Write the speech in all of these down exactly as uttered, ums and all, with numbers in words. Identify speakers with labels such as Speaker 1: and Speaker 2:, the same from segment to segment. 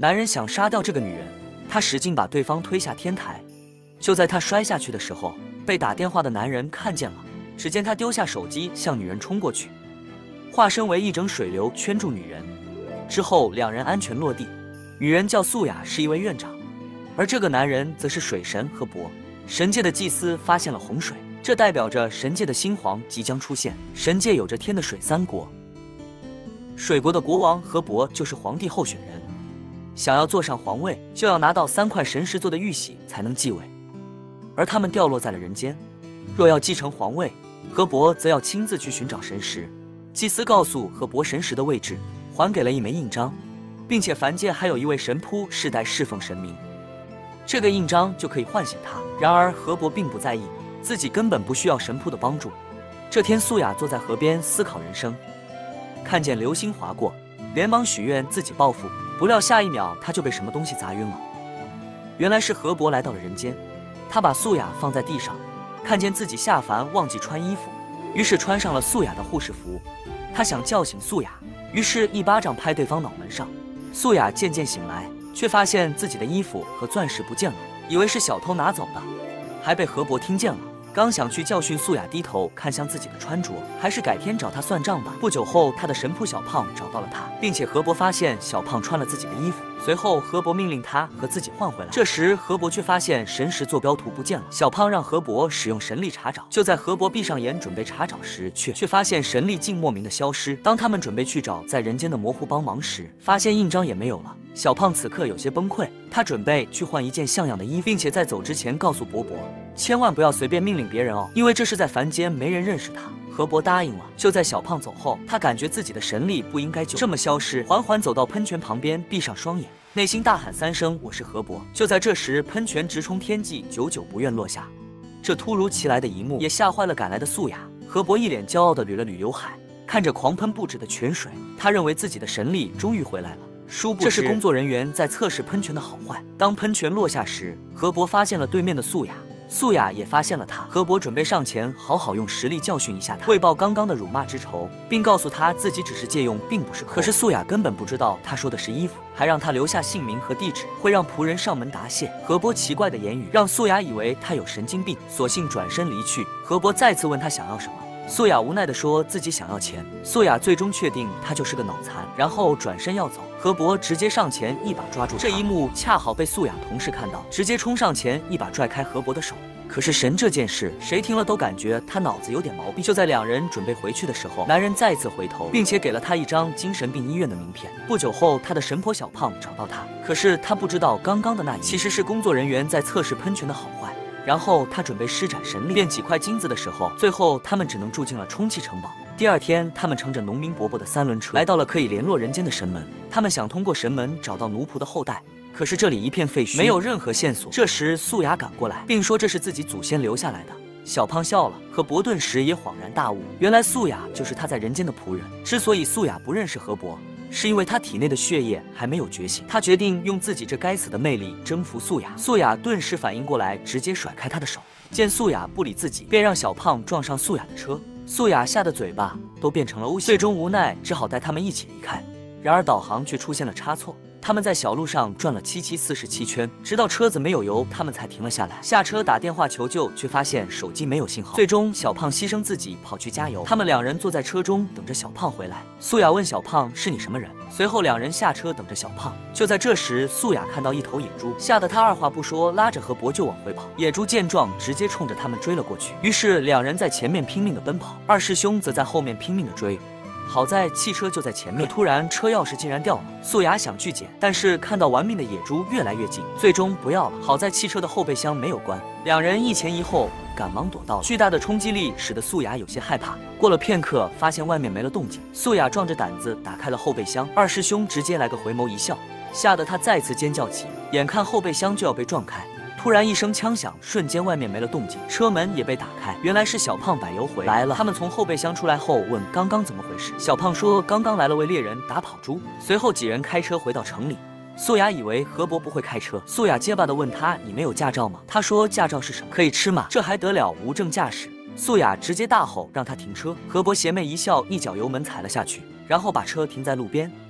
Speaker 1: 男人想杀掉这个女人，他使劲把对方推下天台。就在他摔下去的时候，被打电话的男人看见了，只见他丢下手机向女人冲过去，化身为一整水流圈住女人。之后两人安全落地。女人叫素雅，是一位院长，而这个男人则是水神河伯。神界的祭司发现了洪水，这代表着神界的新皇即将出现。神界有着天的水三国，水国的国王河伯就是皇帝候选人，想要坐上皇位，就要拿到三块神石做的玉玺才能继位，而他们掉落在了人间。若要继承皇位，河伯则要亲自去寻找神石。祭司告诉河伯神石的位置，还给了一枚印章，并且凡界还有一位神仆世代侍奉神明，这个印章就可以唤醒他。然而河伯并不在意，自己根本不需要神仆的帮助。这天，素雅坐在河边思考人生，看见流星划过，连忙许愿自己报复，不料下一秒他就被什么东西砸晕了。原来是河伯来到了人间，他把素雅放在地上，看见自己下凡忘记穿衣服，于是穿上了素雅的护士服。他想叫醒素雅，于是一巴掌拍对方脑门上。素雅渐渐醒来，却发现自己的衣服和钻石不见了，以为是小偷拿走的，还被河伯听见了。刚想去教训素雅，低头看向自己的穿着，还是改天找他算账吧。不久后，他的神仆小胖找到了他，并且河伯发现小胖穿了自己的衣服。随后，河伯命令他和自己换回来。这时，河伯却发现神石坐标图不见了。小胖让河伯使用神力查找。就在河伯闭上眼准备查找时，却却发现神力竟莫名的消失。当他们准备去找在人间的模糊帮忙时，发现印章也没有了。小胖此刻有些崩溃，他准备去换一件像样的衣服，并且在走之前告诉伯伯，千万不要随便命令别人哦，因为这是在凡间没人认识他。河伯答应了。就在小胖走后，他感觉自己的神力不应该就这么消失，缓缓走到喷泉旁边，闭上双眼，内心大喊三声：“我是河伯！”就在这时，喷泉直冲天际，久久不愿落下。这突如其来的一幕也吓坏了赶来的素雅。河伯一脸骄傲地捋了捋刘海，看着狂喷不止的泉水，他认为自己的神力终于回来了。殊不知，这是工作人员在测试喷泉的好坏。当喷泉落下时，河伯发现了对面的素雅，素雅也发现了他。河伯准备上前好好用实力教训一下他，汇报刚刚的辱骂之仇，并告诉他自己只是借用，并不是。可是素雅根本不知道他说的是衣服，还让他留下姓名和地址，会让仆人上门答谢。河伯奇怪的言语让素雅以为他有神经病，索性转身离去。河伯再次问他想要什么，素雅无奈地说自己想要钱。素雅最终确定他就是个脑残，然后转身要走。河伯直接上前一把抓住他，这一幕恰好被素雅同事看到，直接冲上前一把拽开河伯的手。可是神这件事，谁听了都感觉他脑子有点毛病。就在两人准备回去的时候，男人再次回头，并且给了他一张精神病医院的名片。不久后，他的神婆小胖找到他，可是他不知道刚刚的那一其实是工作人员在测试喷泉的好坏。然后他准备施展神力变几块金子的时候，最后他们只能住进了充气城堡。第二天，他们乘着农民伯伯的三轮车来到了可以联络人间的神门，他们想通过神门找到奴仆的后代。可是这里一片废墟，没有任何线索。这时素雅赶过来，并说这是自己祖先留下来的。小胖笑了，河伯顿时也恍然大悟，原来素雅就是他在人间的仆人。之所以素雅不认识河伯，是因为他体内的血液还没有觉醒。他决定用自己这该死的魅力征服素雅。素雅顿时反应过来，直接甩开他的手。见素雅不理自己，便让小胖撞上素雅的车。素雅吓得嘴巴都变成了 O 型，最终无奈只好带他们一起离开。然而导航却出现了差错，他们在小路上转了七七四十七圈，直到车子没有油，他们才停了下来。下车打电话求救，却发现手机没有信号。最终小胖牺牲自己跑去加油，他们两人坐在车中等着小胖回来。素雅问小胖是你什么人，随后两人下车等着小胖。就在这时，素雅看到一头野猪，吓得她二话不说拉着河伯就往回跑。野猪见状直接冲着他们追了过去，于是两人在前面拼命的奔跑，二师兄则在后面拼命的追。好在汽车就在前面，可突然车钥匙竟然掉了。素雅想去捡，但是看到玩命的野猪越来越近，最终不要了。好在汽车的后备箱没有关，两人一前一后赶忙躲到了。巨大的冲击力使得素雅有些害怕。过了片刻，发现外面没了动静，素雅壮着胆子打开了后备箱，二师兄直接来个回眸一笑，吓得他再次尖叫起。眼看后备箱就要被撞开，突然一声枪响，瞬间外面没了动静，车门也被打开。原来是小胖柏油回来了。他们从后备箱出来后问刚刚怎么回事，小胖说刚刚来了位猎人打跑猪。随后几人开车回到城里。素雅以为河伯不会开车，素雅结巴地问他你没有驾照吗？他说驾照是什么？可以吃吗？这还得了，无证驾驶。素雅直接大吼让他停车。河伯邪魅一笑，一脚油门踩了下去，然后把车停在路边。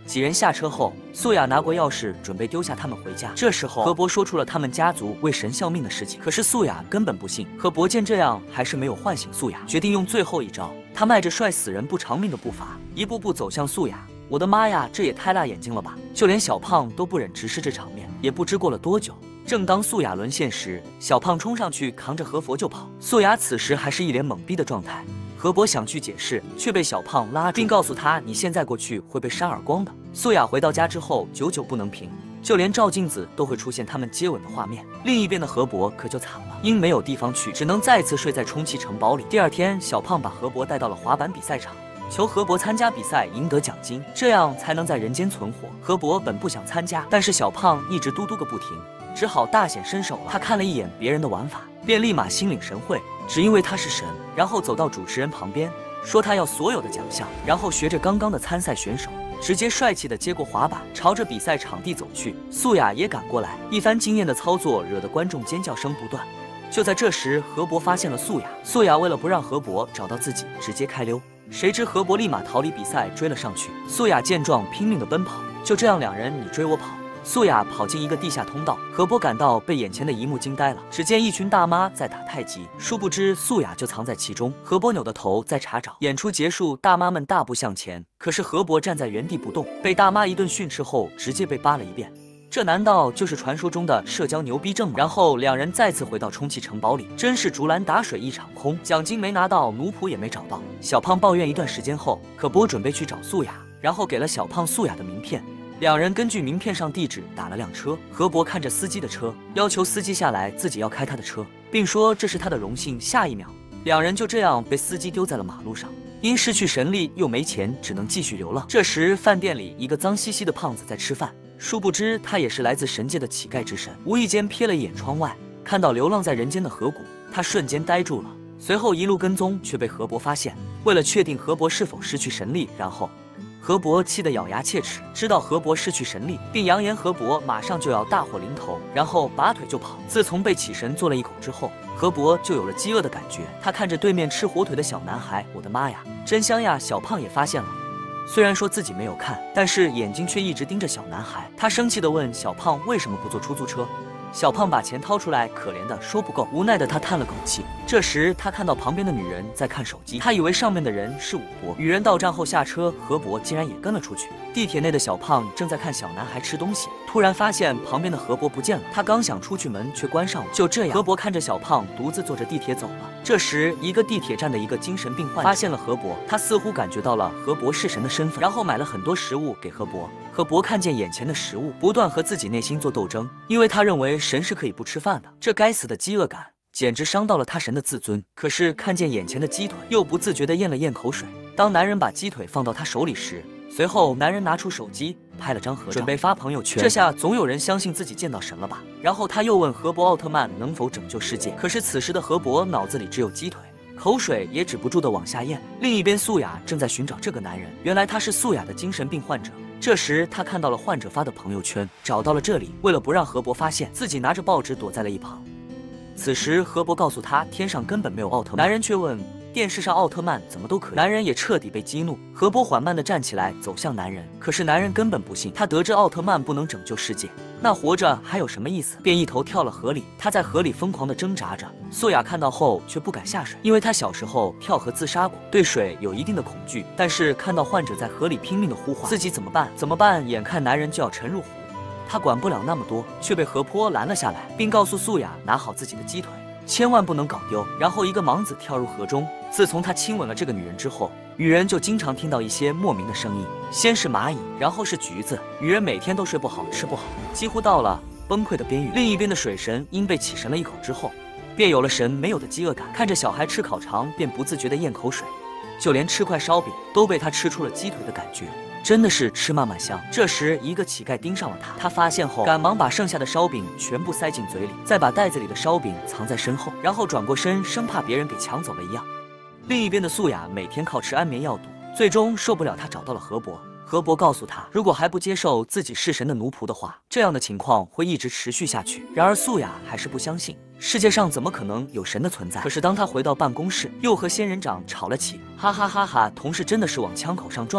Speaker 1: 几人下车后，素雅拿过钥匙，准备丢下他们回家。这时候，河伯说出了他们家族为神效命的事情，可是素雅根本不信。河伯见这样，还是没有唤醒素雅，决定用最后一招。他迈着帅死人不偿命的步伐，一步步走向素雅。我的妈呀，这也太辣眼睛了吧！就连小胖都不忍直视这场面。也不知过了多久，正当素雅沦陷时，小胖冲上去扛着河佛就跑。素雅此时还是一脸懵逼的状态。河伯想去解释，却被小胖拉住，并告诉他：“你现在过去会被扇耳光的。”素雅回到家之后，久久不能平，就连照镜子都会出现他们接吻的画面。另一边的河伯可就惨了，因没有地方去，只能再次睡在充气城堡里。第二天，小胖把河伯带到了滑板比赛场，求河伯参加比赛，赢得奖金，这样才能在人间存活。河伯本不想参加，但是小胖一直嘟嘟个不停，只好大显身手了。他看了一眼别人的玩法，便立马心领神会，只因为他是神。然后走到主持人旁边，说他要所有的奖项，然后学着刚刚的参赛选手，直接帅气的接过滑板，朝着比赛场地走去。素雅也赶过来，一番惊艳的操作惹得观众尖叫声不断。就在这时，河伯发现了素雅，素雅为了不让河伯找到自己，直接开溜。谁知河伯立马逃离比赛，追了上去。素雅见状，拼命的奔跑，就这样两人你追我跑。素雅跑进一个地下通道，河伯赶到，被眼前的一幕惊呆了。只见一群大妈在打太极，殊不知素雅就藏在其中。河伯扭的头在查找。演出结束，大妈们大步向前，可是河伯站在原地不动，被大妈一顿训斥后，直接被扒了一遍。这难道就是传说中的社交牛逼症吗？然后两人再次回到充气城堡里，真是竹篮打水一场空，奖金没拿到，奴仆也没找到。小胖抱怨一段时间后，河伯准备去找素雅，然后给了小胖素雅的名片。两人根据名片上地址打了辆车，河伯看着司机的车，要求司机下来，自己要开他的车，并说这是他的荣幸。下一秒，两人就这样被司机丢在了马路上。因失去神力又没钱，只能继续流浪。这时，饭店里一个脏兮兮的胖子在吃饭，殊不知他也是来自神界的乞丐之神。无意间瞥了一眼窗外，看到流浪在人间的河谷，他瞬间呆住了。随后一路跟踪，却被河伯发现。为了确定河伯是否失去神力，然后河伯气得咬牙切齿，知道河伯失去神力，并扬言河伯马上就要大祸临头，然后拔腿就跑。自从被启神做了一口之后，河伯就有了饥饿的感觉。他看着对面吃火腿的小男孩，我的妈呀，真香呀！小胖也发现了，虽然说自己没有看，但是眼睛却一直盯着小男孩。他生气地问小胖为什么不坐出租车。小胖把钱掏出来，可怜的说不够。无奈的他叹了口气。这时他看到旁边的女人在看手机，他以为上面的人是武伯。与人到站后下车，河伯竟然也跟了出去。地铁内的小胖正在看小男孩吃东西，突然发现旁边的河伯不见了。他刚想出去，门却关上了。就这样，河伯看着小胖独自坐着地铁走了。这时，一个地铁站的一个精神病患发现了河伯，他似乎感觉到了河伯是神的身份，然后买了很多食物给河伯。河伯看见眼前的食物，不断和自己内心做斗争，因为他认为神是可以不吃饭的。这该死的饥饿感简直伤到了他神的自尊。可是看见眼前的鸡腿，又不自觉地咽了咽口水。当男人把鸡腿放到他手里时，随后男人拿出手机拍了张合照，准备发朋友圈。这下总有人相信自己见到神了吧？然后他又问河伯奥特曼能否拯救世界。可是此时的河伯脑子里只有鸡腿，口水也止不住地往下咽。另一边，素雅正在寻找这个男人，原来他是素雅的精神病患者。这时他看到了患者发的朋友圈，找到了这里。为了不让河伯发现，自己拿着报纸躲在了一旁。此时河伯告诉他，天上根本没有奥特曼。男人却问，电视上奥特曼怎么都可以？男人也彻底被激怒。河伯缓慢地站起来走向男人，可是男人根本不信。他得知奥特曼不能拯救世界，那活着还有什么意思？便一头跳了河里。他在河里疯狂地挣扎着。素雅看到后却不敢下水，因为她小时候跳河自杀过，对水有一定的恐惧。但是看到患者在河里拼命地呼唤，自己怎么办？怎么办？眼看男人就要沉入湖，他管不了那么多，却被河坡拦了下来，并告诉素雅拿好自己的鸡腿，千万不能搞丢。然后一个盲子跳入河中。自从他亲吻了这个女人之后，女人就经常听到一些莫名的声音，先是蚂蚁，然后是橘子。女人每天都睡不好，吃不好，几乎到了崩溃的边缘。另一边的水神因被启神了一口之后，便有了神没有的饥饿感，看着小孩吃烤肠便不自觉地咽口水，就连吃块烧饼都被他吃出了鸡腿的感觉，真的是吃慢慢香。这时一个乞丐盯上了他，他发现后赶忙把剩下的烧饼全部塞进嘴里，再把袋子里的烧饼藏在身后，然后转过身，生怕别人给抢走了一样。另一边的素雅每天靠吃安眠药毒，最终受不了，他找到了河伯。河伯告诉他，如果还不接受自己是神的奴仆的话，这样的情况会一直持续下去。然而素雅还是不相信，世界上怎么可能有神的存在？可是当他回到办公室，又和仙人掌吵了起，哈哈哈哈！同事真的是往枪口上撞呀！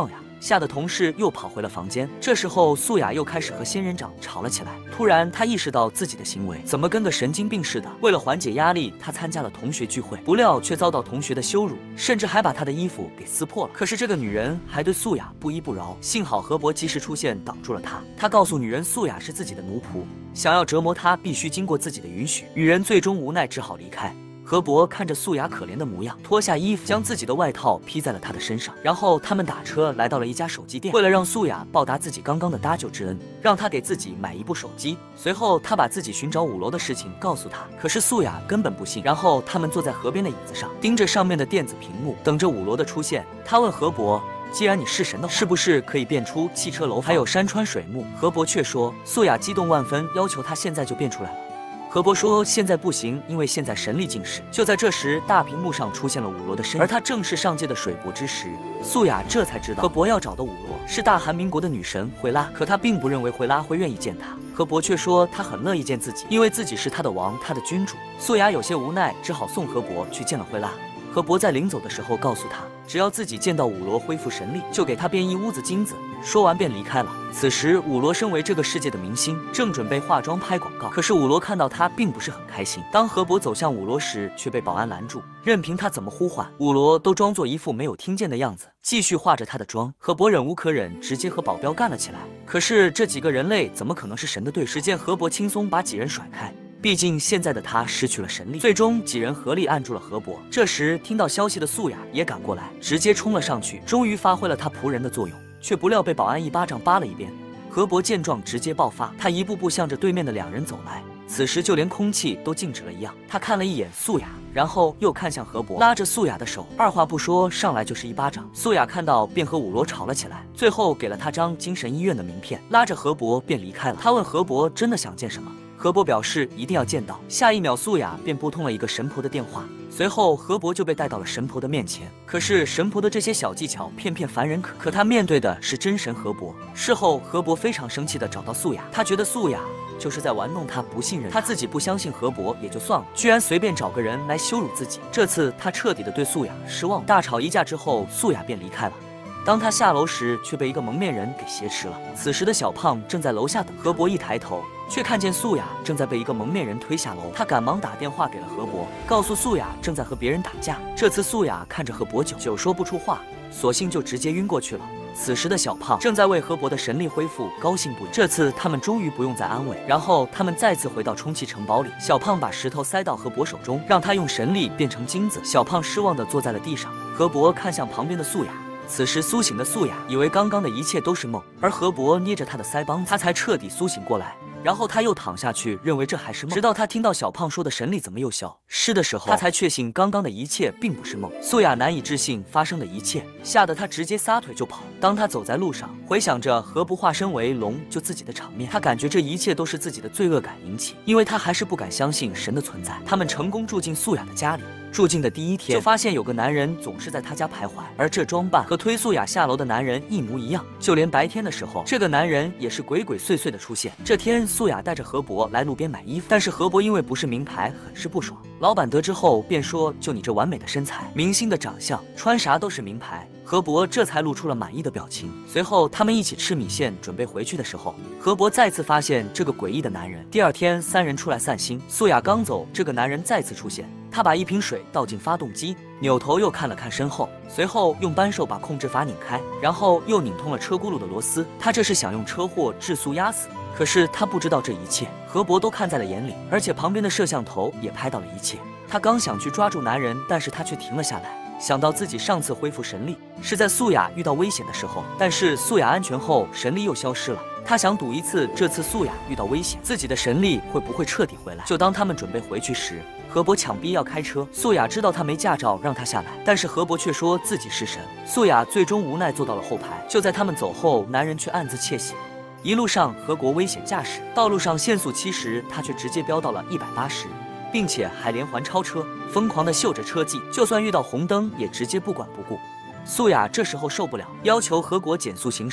Speaker 1: 吓得同事又跑回了房间。这时候素雅又开始和仙人掌吵了起来。突然，她意识到自己的行为怎么跟个神经病似的。为了缓解压力，她参加了同学聚会，不料却遭到同学的羞辱，甚至还把她的衣服给撕破了。可是这个女人还对素雅不依不饶，幸好何伯及时出现挡住了她。他告诉女人素雅是自己的奴仆，想要折磨她必须经过自己的允许。女人最终无奈只好离开。何伯看着素雅可怜的模样，脱下衣服，将自己的外套披在了她的身上。然后他们打车来到了一家手机店，为了让素雅报答自己刚刚的搭救之恩，让她给自己买一部手机。随后他把自己寻找五楼的事情告诉她，可是素雅根本不信。然后他们坐在河边的椅子上，盯着上面的电子屏幕，等着五楼的出现。他问何伯，既然你是神的话，是不是可以变出汽车楼房还有山川水木？何伯却说，素雅激动万分，要求他现在就变出来了。何伯说现在不行，因为现在神力尽失。就在这时，大屏幕上出现了五罗的身影，而他正是上界的水伯之时。素雅这才知道何伯要找的五罗是大韩民国的女神惠拉，可他并不认为惠拉会愿意见他。何伯却说他很乐意见自己，因为自己是他的王，他的君主。素雅有些无奈，只好送何伯去见了惠拉。何伯在临走的时候告诉他，只要自己见到五罗恢复神力，就给他变一屋子金子。说完便离开了。此时五罗身为这个世界的明星，正准备化妆拍广告，可是五罗看到他并不是很开心。当何伯走向五罗时，却被保安拦住，任凭他怎么呼唤，五罗都装作一副没有听见的样子，继续化着他的妆。何伯忍无可忍，直接和保镖干了起来。可是这几个人类怎么可能是神的对手？只见何伯轻松把几人甩开，毕竟现在的他失去了神力。最终几人合力按住了何伯。这时听到消息的素雅也赶过来，直接冲了上去，终于发挥了他仆人的作用，却不料被保安一巴掌扒了一边。何伯见状直接爆发，他一步步向着对面的两人走来，此时就连空气都静止了一样。他看了一眼素雅，然后又看向何伯，拉着素雅的手，二话不说上来就是一巴掌。素雅看到便和五罗吵了起来，最后给了他张精神医院的名片，拉着何伯便离开了。他问何伯真的想见什么，何伯表示一定要见到。下一秒素雅便拨通了一个神婆的电话，随后何伯就被带到了神婆的面前。可是神婆的这些小技巧偏偏凡人可可他面对的是真神何伯。事后何伯非常生气的找到素雅，他觉得素雅就是在玩弄他，不信任他，自己不相信何伯也就算了，居然随便找个人来羞辱自己。这次他彻底的对素雅失望。大吵一架之后，素雅便离开了。当他下楼时，却被一个蒙面人给挟持了。此时的小胖正在楼下等，何伯一抬头，却看见素雅正在被一个蒙面人推下楼。他赶忙打电话给了何伯，告诉素雅正在和别人打架。这次素雅看着何伯久久说不出话，索性就直接晕过去了。此时的小胖正在为何伯的神力恢复高兴不已，这次他们终于不用再安慰。然后他们再次回到充气城堡里，小胖把石头塞到何伯手中，让他用神力变成金子。小胖失望地坐在了地上。何伯看向旁边的素雅，此时苏醒的素雅以为刚刚的一切都是梦，而何伯捏着他的腮帮子，他才彻底苏醒过来。然后他又躺下去，认为这还是梦，直到他听到小胖说的神力怎么又消失的时候，他才确信刚刚的一切并不是梦。素雅难以置信发生的一切，吓得他直接撒腿就跑。当他走在路上，回想着何不化身为龙救自己的场面，他感觉这一切都是自己的罪恶感引起，因为他还是不敢相信神的存在。他们成功住进素雅的家里。住进的第一天，就发现有个男人总是在他家徘徊，而这装扮和推素雅下楼的男人一模一样，就连白天的时候，这个男人也是鬼鬼祟祟的出现。这天，素雅带着何伯来路边买衣服，但是何伯因为不是名牌，很是不爽。老板得知后便说：“就你这完美的身材，明星的长相，穿啥都是名牌。”何伯这才露出了满意的表情。随后，他们一起吃米线，准备回去的时候，何伯再次发现这个诡异的男人。第二天，三人出来散心，素雅刚走，这个男人再次出现。他把一瓶水倒进发动机，扭头又看了看身后，随后用扳手把控制阀拧开，然后又拧通了车轱辘的螺丝。他这是想用车祸质速压死，可是他不知道这一切何伯都看在了眼里，而且旁边的摄像头也拍到了一切。他刚想去抓住男人，但是他却停了下来，想到自己上次恢复神力是在素雅遇到危险的时候，但是素雅安全后神力又消失了。他想赌一次，这次素雅遇到危险，自己的神力会不会彻底回来。就当他们准备回去时，何伯强逼要开车，素雅知道他没驾照，让他下来，但是何伯却说自己是神。素雅最终无奈坐到了后排。就在他们走后，男人却暗自窃喜。一路上何国危险驾驶，道路上限速七十，他却直接飙到了一百八十，并且还连环超车，疯狂的秀着车技，就算遇到红灯也直接不管不顾。素雅这时候受不了，要求何国减速行驶。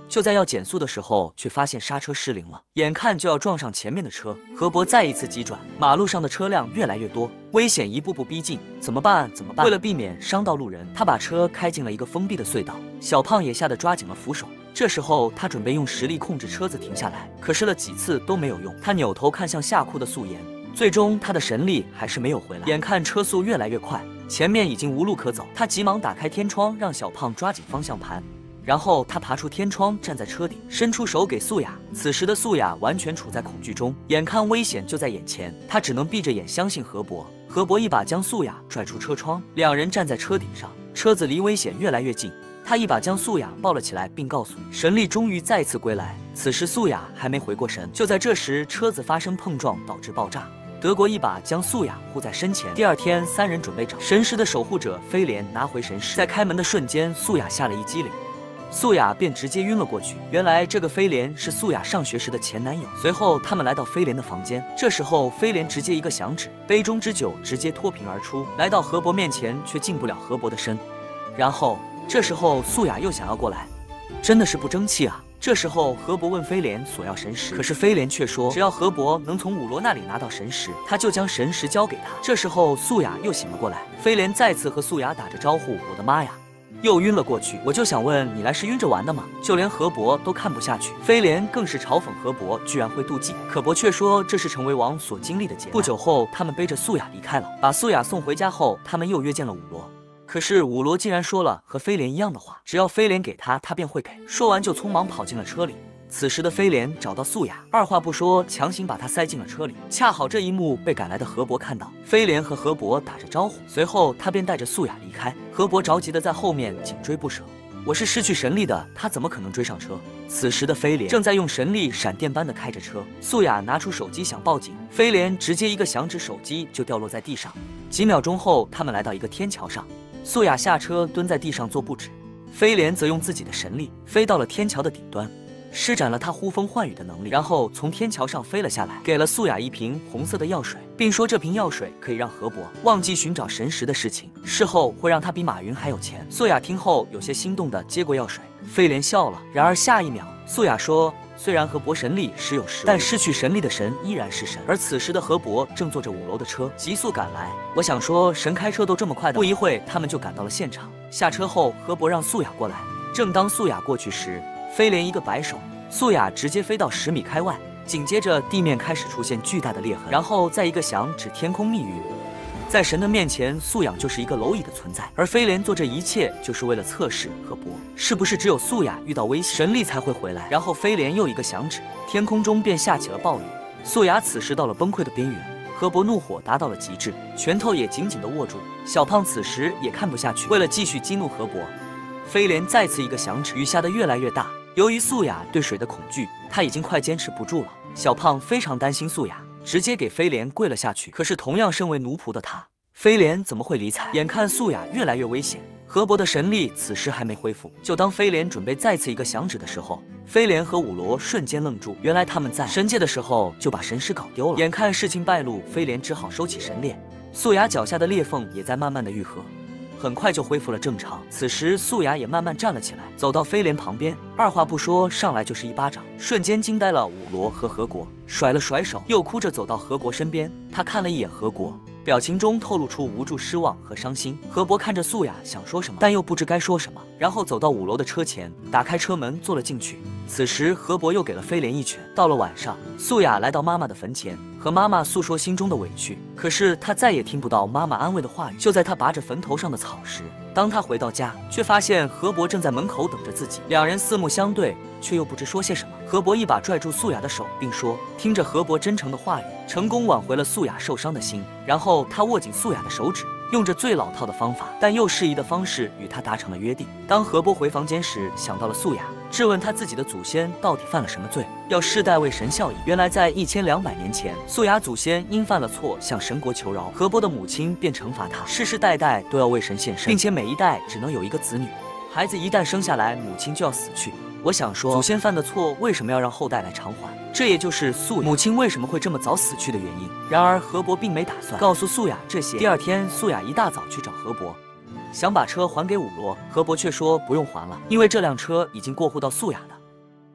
Speaker 1: 就在要减速的时候，却发现刹车失灵了，眼看就要撞上前面的车。何伯再一次急转，马路上的车辆越来越多，危险一步步逼近，怎么办？怎么办？为了避免伤到路人，他把车开进了一个封闭的隧道。小胖也吓得抓紧了扶手。这时候他准备用实力控制车子停下来，可试了几次都没有用。他扭头看向吓哭的素颜，最终他的神力还是没有回来。眼看车速越来越快，前面已经无路可走，他急忙打开天窗，让小胖抓紧方向盘。然后他爬出天窗，站在车顶，伸出手给素雅。此时的素雅完全处在恐惧中，眼看危险就在眼前，他只能闭着眼相信何伯。何伯一把将素雅拽出车窗，两人站在车顶上，车子离危险越来越近。他一把将素雅抱了起来，并告诉神力终于再次归来。此时素雅还没回过神，就在这时，车子发生碰撞，导致爆炸。德国一把将素雅护在身前。第二天，三人准备找神石的守护者飞廉拿回神石，在开门的瞬间，素雅吓了一激灵。素雅便直接晕了过去。原来这个飞廉是素雅上学时的前男友。随后他们来到飞廉的房间，这时候飞廉直接一个响指，杯中之酒直接脱瓶而出，来到何伯面前，却进不了何伯的身。然后这时候素雅又想要过来，真的是不争气啊！这时候何伯问飞廉索要神石，可是飞廉却说只要何伯能从武罗那里拿到神石，他就将神石交给他。这时候素雅又醒了过来，飞廉再次和素雅打着招呼，我的妈呀！又晕了过去。我就想问，你来是晕着玩的吗？就连何伯都看不下去，飞廉更是嘲讽何伯居然会妒忌，可伯却说这是成为王所经历的劫难。不久后，他们背着素雅离开了。把素雅送回家后，他们又约见了武罗。可是武罗竟然说了和飞廉一样的话，只要飞廉给他，他便会给。说完就匆忙跑进了车里。此时的飞廉找到素雅，二话不说，强行把她塞进了车里。恰好这一幕被赶来的何伯看到，飞廉和何伯打着招呼，随后他便带着素雅离开。何伯着急的在后面紧追不舍。我是失去神力的，他怎么可能追上车？此时的飞廉正在用神力闪电般的开着车。素雅拿出手机想报警，飞廉直接一个响指，手机就掉落在地上。几秒钟后，他们来到一个天桥上，素雅下车蹲在地上做布置，飞廉则用自己的神力飞到了天桥的顶端，施展了他呼风唤雨的能力，然后从天桥上飞了下来，给了素雅一瓶红色的药水，并说这瓶药水可以让何伯忘记寻找神石的事情，事后会让他比马云还有钱。素雅听后有些心动的接过药水，飞廉笑了。然而下一秒，素雅说，虽然何伯神力时有时无，但失去神力的神依然是神。而此时的何伯正坐着五楼的车急速赶来。我想说，神开车都这么快的。不一会，他们就赶到了现场。下车后，何伯让素雅过来。正当素雅过去时，飞廉一个摆手，素雅直接飞到十米开外，紧接着地面开始出现巨大的裂痕，然后再一个响指，天空密云。在神的面前，素雅就是一个蝼蚁的存在，而飞廉做这一切就是为了测试何伯是不是只有素雅遇到危险，神力才会回来。然后飞廉又一个响指，天空中便下起了暴雨。素雅此时到了崩溃的边缘，何伯怒火达到了极致，拳头也紧紧地握住。小胖此时也看不下去，为了继续激怒何伯，飞廉再次一个响指，雨下得越来越大。由于素雅对水的恐惧，他已经快坚持不住了。小胖非常担心素雅，直接给飞廉跪了下去。可是同样身为奴仆的他，飞廉怎么会理睬？眼看素雅越来越危险，何伯的神力此时还没恢复。就当飞廉准备再次一个响指的时候，飞廉和武罗瞬间愣住。原来他们在神界的时候就把神石搞丢了。眼看事情败露，飞廉只好收起神链。素雅脚下的裂缝也在慢慢的愈合，很快就恢复了正常。此时素雅也慢慢站了起来，走到飞廉旁边，二话不说上来就是一巴掌，瞬间惊呆了武罗和何国，甩了甩手，又哭着走到何国身边。他看了一眼何国，表情中透露出无助、失望和伤心。何伯看着素雅，想说什么，但又不知该说什么，然后走到五楼的车前，打开车门坐了进去。此时何伯又给了飞廉一拳。到了晚上，素雅来到妈妈的坟前，和妈妈诉说心中的委屈，可是她再也听不到妈妈安慰的话语。就在她拔着坟头上的草时，当她回到家，却发现何伯正在门口等着自己。两人四目相对，却又不知说些什么。何伯一把拽住素雅的手，并说，听着何伯真诚的话语，成功挽回了素雅受伤的心。然后他握紧素雅的手指，用着最老套的方法，但又适宜的方式与她达成了约定。当何伯回房间时，想到了素雅，质问他自己的祖先到底犯了什么罪，要世代为神效力。原来在一千两百年前，素雅祖先因犯了错向神国求饶，何伯的母亲便惩罚他，世世代代都要为神献身，并且每一代只能有一个子女，孩子一旦生下来，母亲就要死去。我想说，祖先犯的错为什么要让后代来偿还？这也就是素母亲为什么会这么早死去的原因。然而何伯并没打算告诉素雅这些。第二天，素雅一大早去找何伯，想把车还给武罗，何伯却说不用还了，因为这辆车已经过户到素雅的。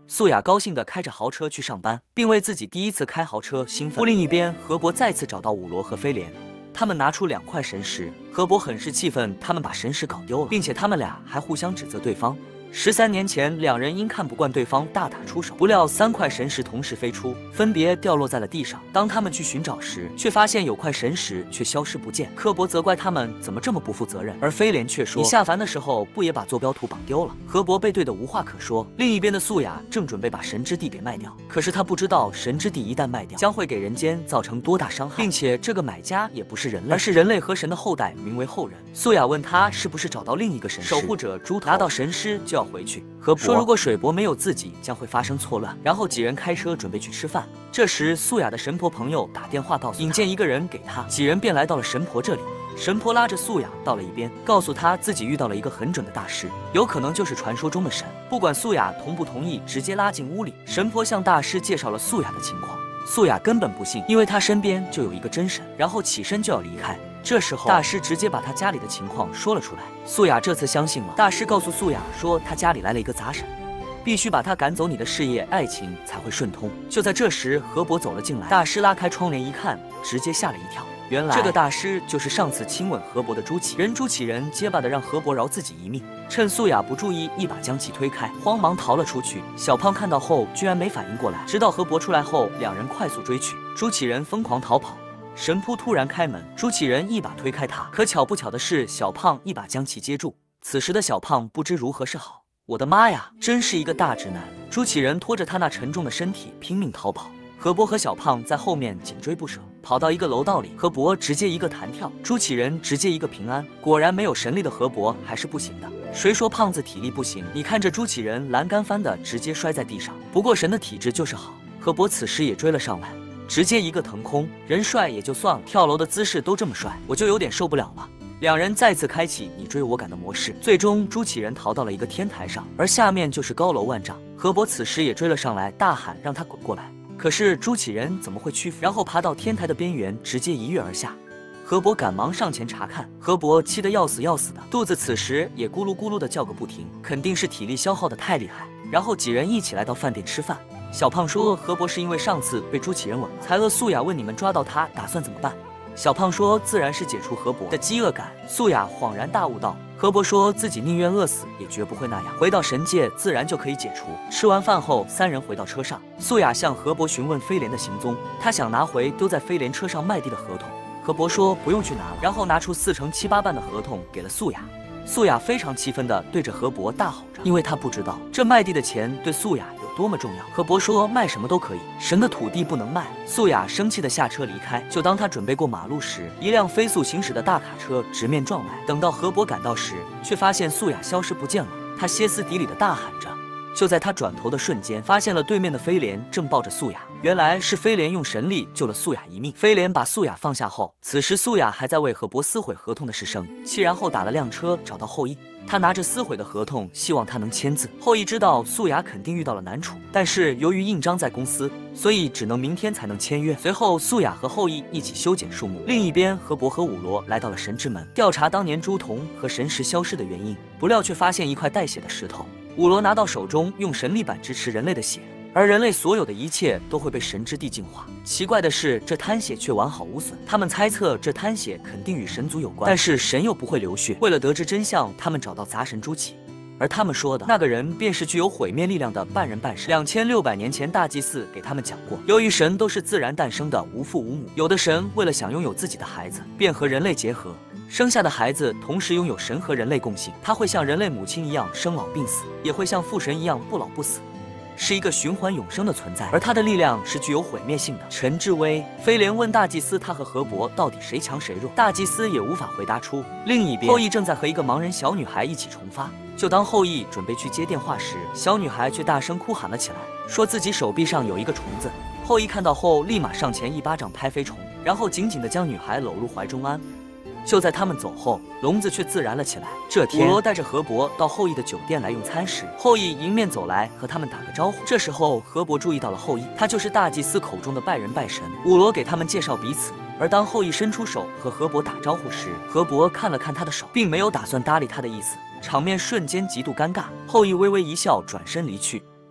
Speaker 1: 素雅高兴地开着豪车去上班，并为自己第一次开豪车兴奋。另一边，河伯再次找到武罗和飞廉，他们拿出两块神石。河伯很是气愤，他们把神石搞丢了，并且他们俩还互相指责对方。十三年前，两人因看不惯对方大打出手，不料三块神石同时飞出，分别掉落在了地上。当他们去寻找时，却发现有块神石却消失不见。柯伯责怪他们怎么这么不负责任，而飞廉却说：“你下凡的时候不也把坐标图绑丢了？”河伯被对得无话可说。另一边的素雅正准备把神之地给卖掉，可是他不知道神之地一旦卖掉，将会给人间造成多大伤害，并且这个买家也不是人类，而是人类和神的后代，名为后人。素雅问他是不是找到另一个神石，守护者猪头拿到神狮就要回去。河伯说如果水伯没有自己，将会发生错乱。然后几人开车准备去吃饭。这时素雅的神婆朋友打电话告诉引荐一个人给他，几人便来到了神婆这里。神婆拉着素雅到了一边，告诉她自己遇到了一个很准的大师，有可能就是传说中的神。不管素雅同不同意，直接拉进屋里。神婆向大师介绍了素雅的情况，素雅根本不信，因为她身边就有一个真神。然后起身就要离开。这时候，大师直接把他家里的情况说了出来。素雅这次相信了。大师告诉素雅说，他家里来了一个杂神，必须把他赶走，你的事业、爱情才会顺通。就在这时，河伯走了进来。大师拉开窗帘一看，直接吓了一跳。原来这个大师就是上次亲吻河伯的朱启仁。朱启仁结巴的让河伯饶自己一命，趁素雅不注意，一把将其推开，慌忙逃了出去。小胖看到后居然没反应过来，直到河伯出来后，两人快速追去。朱启仁疯狂逃跑。神扑突然开门，朱启仁一把推开他，可巧不巧的是，小胖一把将其接住。此时的小胖不知如何是好。我的妈呀，真是一个大直男！朱启仁拖着他那沉重的身体拼命逃跑，河伯和小胖在后面紧追不舍。跑到一个楼道里，河伯直接一个弹跳，朱启仁直接一个平安。果然没有神力的河伯还是不行的。谁说胖子体力不行？你看这朱启仁栏杆翻的直接摔在地上。不过神的体质就是好，河伯此时也追了上来。直接一个腾空，人帅也就算了，跳楼的姿势都这么帅，我就有点受不了了。两人再次开启你追我赶的模式，最终朱启仁逃到了一个天台上，而下面就是高楼万丈。河伯此时也追了上来，大喊让他滚过来。可是朱启仁怎么会屈服？然后爬到天台的边缘，直接一跃而下。河伯赶忙上前查看，河伯气得要死要死的，肚子此时也咕噜咕噜的叫个不停，肯定是体力消耗的太厉害。然后几人一起来到饭店吃饭。小胖说，河伯是因为上次被朱启仁吻了，才饿。素雅问你们抓到他打算怎么办？小胖说，自然是解除河伯的饥饿感。素雅恍然大悟道，河伯说自己宁愿饿死，也绝不会那样。回到神界，自然就可以解除。吃完饭后，三人回到车上。素雅向河伯询问飞廉的行踪，他想拿回丢在飞廉车上卖地的合同。河伯说不用去拿了，然后拿出四成七八半的合同给了素雅。素雅非常气愤地对着河伯大吼着，因为他不知道这卖地的钱对素雅有多么重要。河伯说卖什么都可以，神的土地不能卖。素雅生气地下车离开。就当他准备过马路时，一辆飞速行驶的大卡车直面撞来。等到河伯赶到时，却发现素雅消失不见了。他歇斯底里地大喊着。就在他转头的瞬间，发现了对面的飞廉正抱着素雅。原来是飞廉用神力救了素雅一命。飞廉把素雅放下后，此时素雅还在为河伯撕毁合同的事生气，然后打了辆车找到后羿。他拿着撕毁的合同，希望他能签字。后羿知道素雅肯定遇到了难处，但是由于印章在公司，所以只能明天才能签约。随后，素雅和后羿一起修剪树木。另一边，河伯和武罗来到了神之门，调查当年朱仝和神石消失的原因。不料却发现一块带血的石头。武罗拿到手中，用神力板支持人类的血，而人类所有的一切都会被神之地净化。奇怪的是，这滩血却完好无损。他们猜测这滩血肯定与神族有关，但是神又不会流血。为了得知真相，他们找到杂神朱启，而他们说的那个人便是具有毁灭力量的半人半神。两千六百年前，大祭司给他们讲过，由于神都是自然诞生的，无父无母，有的神为了想拥有自己的孩子，便和人类结合。生下的孩子同时拥有神和人类共性，他会像人类母亲一样生老病死，也会像父神一样不老不死，是一个循环永生的存在，而他的力量是具有毁灭性的。陈志威、飞廉问大祭司，他和河伯到底谁强谁弱？大祭司也无法回答出。另一边，后羿正在和一个盲人小女孩一起重发。就当后羿准备去接电话时，小女孩却大声哭喊了起来，说自己手臂上有一个虫子。后羿看到后，立马上前一巴掌拍飞虫，然后紧紧地将女孩搂入怀中安。就在他们走后，笼子却自燃了起来。这天，武罗带着河伯到后羿的酒店来用餐时，后羿迎面走来和他们打个招呼。这时候，河伯注意到了后羿，他就是大祭司口中的拜人拜神。武罗给他们介绍彼此，而当后羿伸出手和河伯打招呼时，河伯看了看他的手，并没有打算搭理他的意思，场面瞬间极度尴尬。后羿微微一笑，转身离去。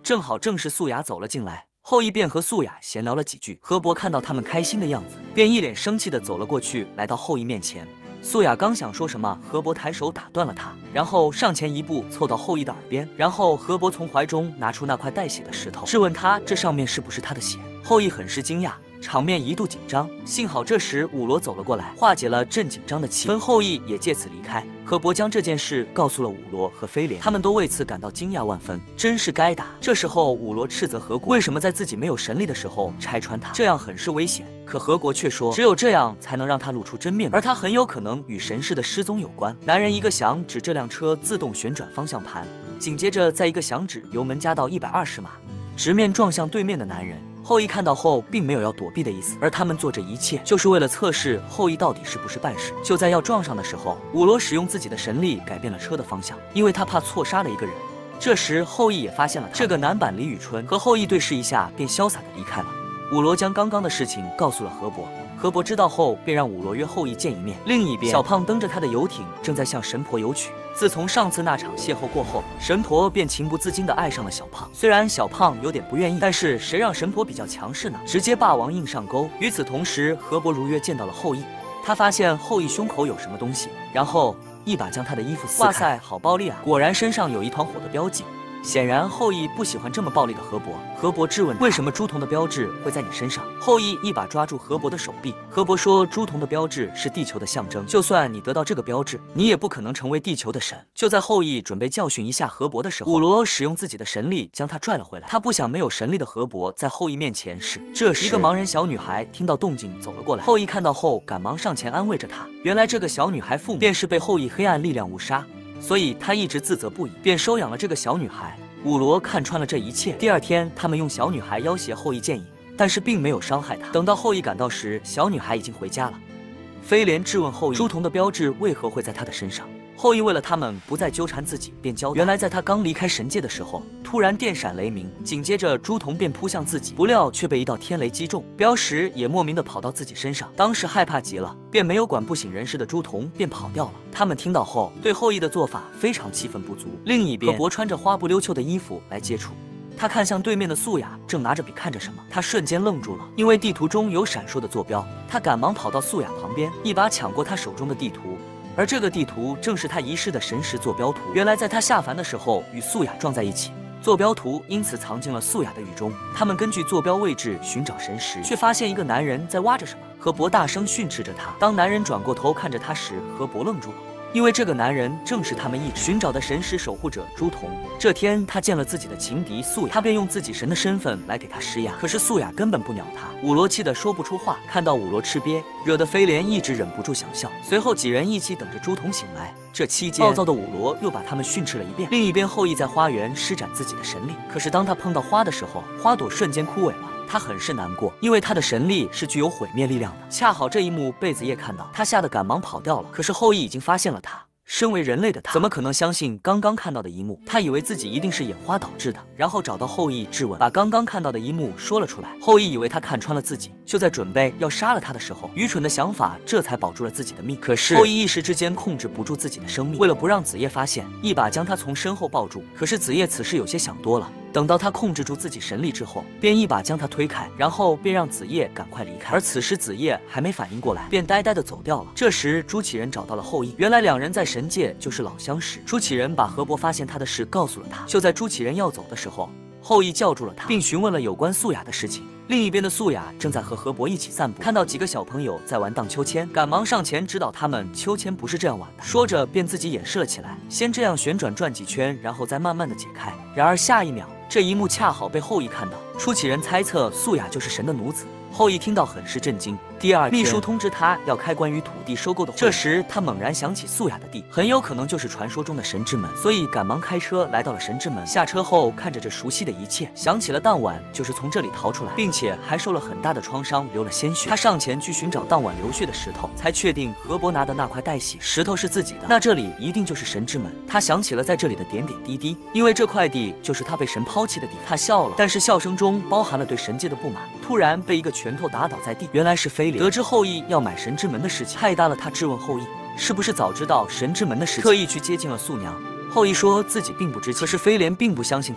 Speaker 1: 正好正是素雅走了进来，后羿便和素雅闲聊了几句。河伯看到他们开心的样子，便一脸生气的走了过去，来到后羿面前。素雅刚想说什么，河伯抬手打断了他，然后上前一步凑到后羿的耳边，然后河伯从怀中拿出那块带血的石头，质问他这上面是不是他的血。后羿很是惊讶，场面一度紧张。幸好这时武罗走了过来，化解了正紧张的气氛，后羿也借此离开。河伯将这件事告诉了武罗和飞廉，他们都为此感到惊讶万分，真是该打。这时候武罗斥责河国为什么在自己没有神力的时候拆穿他，这样很是危险。可河国却说，只有这样才能让他露出真面目，而他很有可能与神士的失踪有关。男人一个响指这辆车自动旋转方向盘，紧接着再一个响指油门加到一百二十码，直面撞向对面的男人。后羿看到后并没有要躲避的意思，而他们做这一切就是为了测试后羿到底是不是办事。就在要撞上的时候，武罗使用自己的神力改变了车的方向，因为他怕错杀了一个人。这时后羿也发现了他，这个男版李宇春和后羿对视一下，便潇洒的离开了。武罗将刚刚的事情告诉了河伯，河伯知道后便让武罗约后羿见一面。另一边，小胖蹬着他的游艇正在向神婆游曲。自从上次那场邂逅过后，神婆便情不自禁地爱上了小胖。虽然小胖有点不愿意，但是谁让神婆比较强势呢？直接霸王硬上钩。与此同时，河伯如约见到了后羿，他发现后羿胸口有什么东西，然后一把将他的衣服撕开。哇塞，好暴力啊！果然身上有一团火的标记。显然后羿不喜欢这么暴力的河伯。河伯质问为什么猪童的标志会在你身上。后羿一把抓住河伯的手臂。河伯说猪童的标志是地球的象征，就算你得到这个标志，你也不可能成为地球的神。就在后羿准备教训一下河伯的时候，武罗使用自己的神力将他拽了回来。他不想没有神力的河伯在后羿面前是。这时一个盲人小女孩听到动静走了过来，后羿看到后赶忙上前安慰着她。原来这个小女孩父母便是被后羿黑暗力量误杀，所以他一直自责不已，便收养了这个小女孩。武罗看穿了这一切。第二天，他们用小女孩要挟后羿见影，但是并没有伤害他。等到后羿赶到时，小女孩已经回家了。飞廉质问后羿，猪童的标志为何会在他的身上？后羿为了他们不再纠缠自己，便交代，原来在他刚离开神界的时候，突然电闪雷鸣，紧接着猪童便扑向自己，不料却被一道天雷击中，标识也莫名的跑到自己身上。当时害怕极了，便没有管不省人事的猪童，便跑掉了。他们听到后，对后羿的做法非常气愤不足。另一边，河伯穿着花不溜秋的衣服来接触。他看向对面的素雅，正拿着笔看着什么。他瞬间愣住了，因为地图中有闪烁的坐标。他赶忙跑到素雅旁边，一把抢过他手中的地图。而这个地图正是他遗失的神石坐标图。原来在他下凡的时候与素雅撞在一起，坐标图因此藏进了素雅的雨中。他们根据坐标位置寻找神石，却发现一个男人在挖着什么。河伯大声训斥着他。当男人转过头看着他时，河伯愣住了。因为这个男人正是他们一直寻找的神石守护者朱仝。这天，他见了自己的情敌素雅，他便用自己神的身份来给他施压，可是素雅根本不鸟他。武罗气得说不出话，看到武罗吃瘪，惹得飞廉一直忍不住想笑。随后几人一起等着朱仝醒来。这期间，暴躁的武罗又把他们训斥了一遍。另一边，后羿在花园施展自己的神力，可是当他碰到花的时候，花朵瞬间枯萎了。他很是难过，因为他的神力是具有毁灭力量的。恰好这一幕被子夜看到，他吓得赶忙跑掉了。可是后羿已经发现了他。身为人类的他，怎么可能相信刚刚看到的一幕？他以为自己一定是眼花导致的，然后找到后羿质问，把刚刚看到的一幕说了出来。后羿以为他看穿了自己，就在准备要杀了他的时候，愚蠢的想法这才保住了自己的命。可是后羿一时之间控制不住自己的生命，为了不让子夜发现，一把将他从身后抱住。可是子夜此时有些想多了。等到他控制住自己神力之后，便一把将他推开，然后便让子夜赶快离开。而此时子夜还没反应过来，便呆呆的走掉了。这时朱启仁找到了后羿，原来两人在神界就是老相识。朱启仁把河伯发现他的事告诉了他。就在朱启仁要走的时候，后羿叫住了他，并询问了有关素雅的事情。另一边的素雅正在和河伯一起散步，看到几个小朋友在玩荡秋千，赶忙上前指导他们秋千不是这样玩的，说着便自己演示了起来，先这样旋转转几圈，然后再慢慢的解开。然而下一秒，这一幕恰好被后羿看到。朱启仁猜测素雅就是神的奴子，后羿听到很是震惊。第二天，秘书通知他要开关于土地收购的会。这时他猛然想起素雅的地很有可能就是传说中的神之门，所以赶忙开车来到了神之门。下车后看着这熟悉的一切，想起了当晚就是从这里逃出来，并且还受了很大的创伤，流了鲜血。他上前去寻找当晚流血的石头，才确定河伯拿的那块带血石头是自己的，那这里一定就是神之门。他想起了在这里的点点滴滴，因为这块地就是他被神抛弃的地。他笑了，但是笑声中包含了对神界的不满。突然被一个拳头打倒在地，原来是飞廉。得知后羿要买神之门的事情太大了，他质问后羿是不是早知道神之门的事情，特意去接近了素娘。后羿说自己并不知情，可是飞廉并不相信他的话。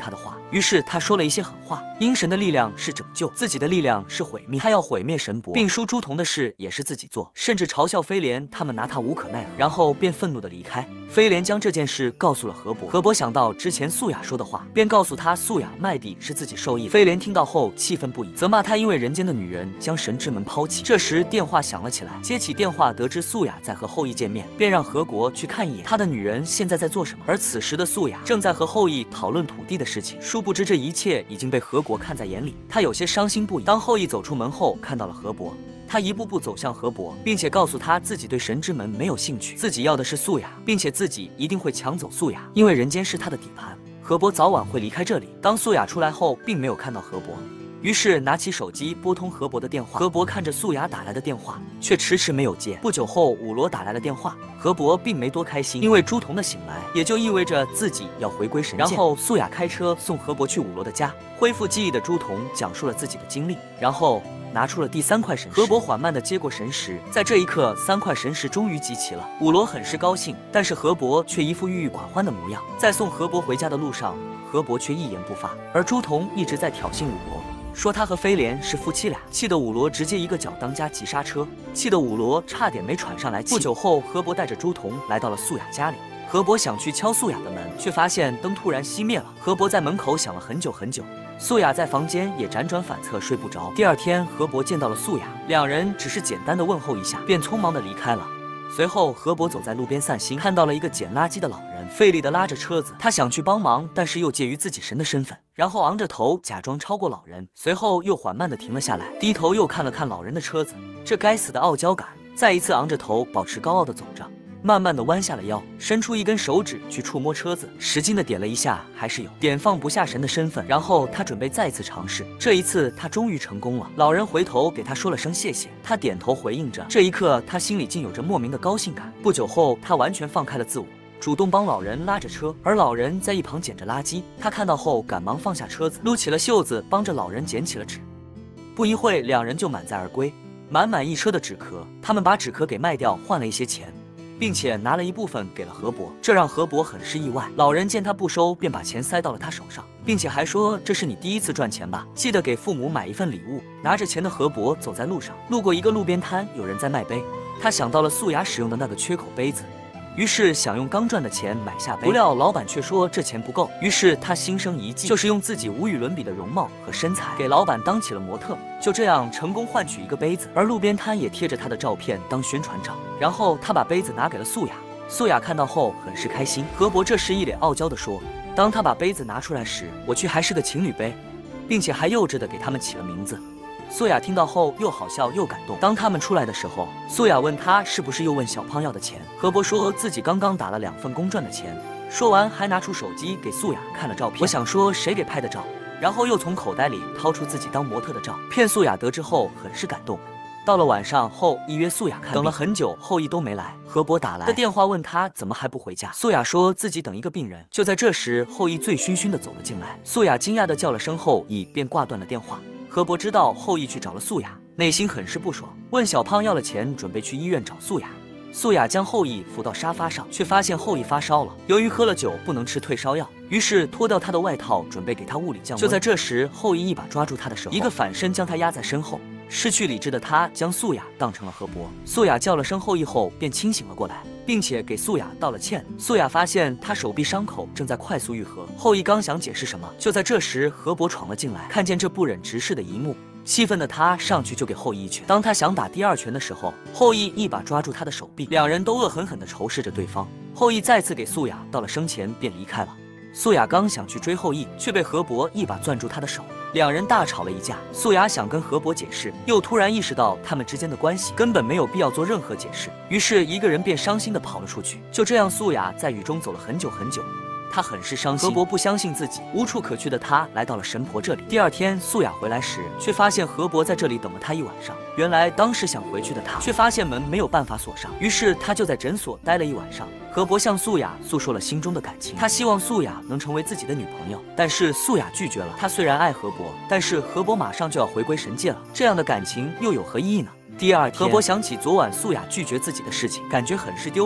Speaker 1: 于是他说了一些狠话：阴神的力量是拯救，自己的力量是毁灭，他要毁灭神伯，并输朱仝的事也是自己做，甚至嘲笑飞廉他们拿他无可奈何，然后便愤怒的离开。飞廉将这件事告诉了河伯，河伯想到之前素雅说的话，便告诉他素雅卖地是自己受益。飞廉听到后气愤不已，责骂他因为人间的女人将神之门抛弃。这时电话响了起来，接起电话得知素雅在和后羿见面，便让河伯去看一眼他的女人现在在做什么。而此时的素雅正在和后羿讨论土地的事情，殊不知这一切已经被河伯看在眼里，他有些伤心不已。当后羿走出门后，看到了河伯，他一步步走向河伯，并且告诉他自己对神之门没有兴趣，自己要的是素雅，并且自己一定会抢走素雅，因为人间是他的底盘，河伯早晚会离开这里。当素雅出来后，并没有看到河伯，于是拿起手机拨通河伯的电话。河伯看着素雅打来的电话，却迟迟没有接。不久后，武罗打来了电话，河伯并没多开心，因为朱仝的醒来，也就意味着自己要回归神界。然后素雅开车送河伯去武罗的家。恢复记忆的朱仝讲述了自己的经历，然后拿出了第三块神石。河伯缓慢地接过神石，在这一刻，三块神石终于集齐了。武罗很是高兴，但是河伯却一副郁郁寡欢的模样。在送河伯回家的路上，河伯却一言不发，而朱仝一直在挑衅武罗，说他和飞廉是夫妻俩，气得武罗直接一个脚当家急刹车，气得武罗差点没喘上来气。不久后，河伯带着朱仝来到了素雅家里。河伯想去敲素雅的门，却发现灯突然熄灭了。河伯在门口想了很久很久，素雅在房间也辗转反侧睡不着。第二天，河伯见到了素雅，两人只是简单的问候一下，便匆忙的离开了。随后，河伯走在路边散心，看到了一个捡垃圾的老人，费力的拉着车子。他想去帮忙，但是又介于自己神的身份，然后昂着头假装超过老人，随后又缓慢的停了下来，低头又看了看老人的车子。这该死的傲娇感！再一次昂着头，保持高傲的走着，慢慢的弯下了腰，伸出一根手指去触摸车子，使劲的点了一下，还是有点放不下神的身份。然后他准备再次尝试，这一次他终于成功了。老人回头给他说了声谢谢，他点头回应着。这一刻，他心里竟有着莫名的高兴感。不久后，他完全放开了自我，主动帮老人拉着车，而老人在一旁捡着垃圾。他看到后，赶忙放下车子，撸起了袖子，帮着老人捡起了纸。不一会，两人就满载而归，满满一车的纸壳。他们把纸壳给卖掉，换了一些钱，并且拿了一部分给了河伯，这让河伯很是意外。老人见他不收，便把钱塞到了他手上，并且还说：“这是你第一次赚钱吧？记得给父母买一份礼物。”拿着钱的河伯走在路上，路过一个路边摊，有人在卖杯，他想到了素雅使用的那个缺口杯子，于是想用刚赚的钱买下杯，不料老板却说这钱不够，于是他心生一计，就是用自己无与伦比的容貌和身材给老板当起了模特，就这样成功换取一个杯子，而路边摊也贴着他的照片当宣传照。然后他把杯子拿给了素雅，素雅看到后很是开心。河伯这时一脸傲娇地说：“当他把杯子拿出来时，我却还是个情侣杯，并且还幼稚地给他们起了名字。”素雅听到后又好笑又感动。当他们出来的时候，素雅问他是不是又问小胖要的钱，河伯说自己刚刚打了两份工赚的钱，说完还拿出手机给素雅看了照片。我想说谁给拍的照，然后又从口袋里掏出自己当模特的照片。素雅得知后很是感动。到了晚上后，羿约素雅看病，等了很久，后羿都没来。河伯打来的电话问他怎么还不回家，素雅说自己等一个病人。就在这时，后羿醉醺醺的走了进来，素雅惊讶的叫了声后羿，便挂断了电话。河伯知道后羿去找了素雅，内心很是不爽，问小胖要了钱，准备去医院找素雅。素雅将后羿扶到沙发上，却发现后羿发烧了。由于喝了酒不能吃退烧药，于是脱掉他的外套，准备给他物理降温。就在这时，后羿一把抓住他的手，一个反身将他压在身后。失去理智的他将素雅当成了河伯。素雅叫了声后羿后便清醒了过来，并且给素雅道了歉。素雅发现他手臂伤口正在快速愈合。后羿刚想解释什么，就在这时河伯闯了进来，看见这不忍直视的一幕，气愤的他上去就给后羿一拳。当他想打第二拳的时候，后羿一把抓住他的手臂，两人都恶狠狠地仇视着对方。后羿再次给素雅道了声歉便离开了。素雅刚想去追后羿，却被河伯一把攥住他的手，两人大吵了一架。素雅想跟河伯解释，又突然意识到他们之间的关系根本没有必要做任何解释，于是一个人便伤心地跑了出去。就这样，素雅在雨中走了很久很久，她很是伤心。河伯不相信自己，无处可去的他来到了神婆这里。第二天，素雅回来时，却发现河伯在这里等了她一晚上。原来当时想回去的他，却发现门没有办法锁上，于是他就在诊所待了一晚上。河伯向素雅诉说了心中的感情，他希望素雅能成为自己的女朋友，但是素雅拒绝了。他虽然爱河伯，但是河伯马上就要回归神界了，这样的感情又有何意义呢？第二天，河伯想起昨晚素雅拒绝自己的事情，感觉很是丢人。